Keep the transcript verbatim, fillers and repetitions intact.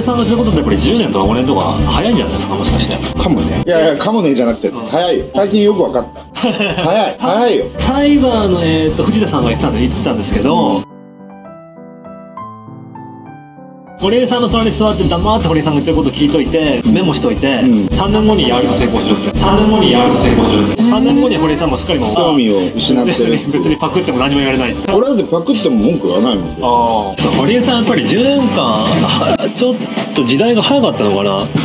さんがすることってやっぱりじゅうねんとかごねんとか早いんじゃないですか、もしかして。 かもね。いやいや、かもねじゃなくて早いよ。最近よく分かった。早い早いよ。 サイバーの、えー、と藤田さんが言ってたんで言ってたんですけど、うん、堀江さんの隣に座って黙って堀江さんが言ってることを聞いといてメモしといて、うん、さんねんごにやると成功するってさんねんごにやると成功するってさんねんごに堀江さんもしっかりも興味を失ってる。 別にパクっても何も言われない。 俺だってパクっても文句言わないもん。 ああ、堀江さんやっぱりじゅうねんかんちょっと時代が早かったのかな。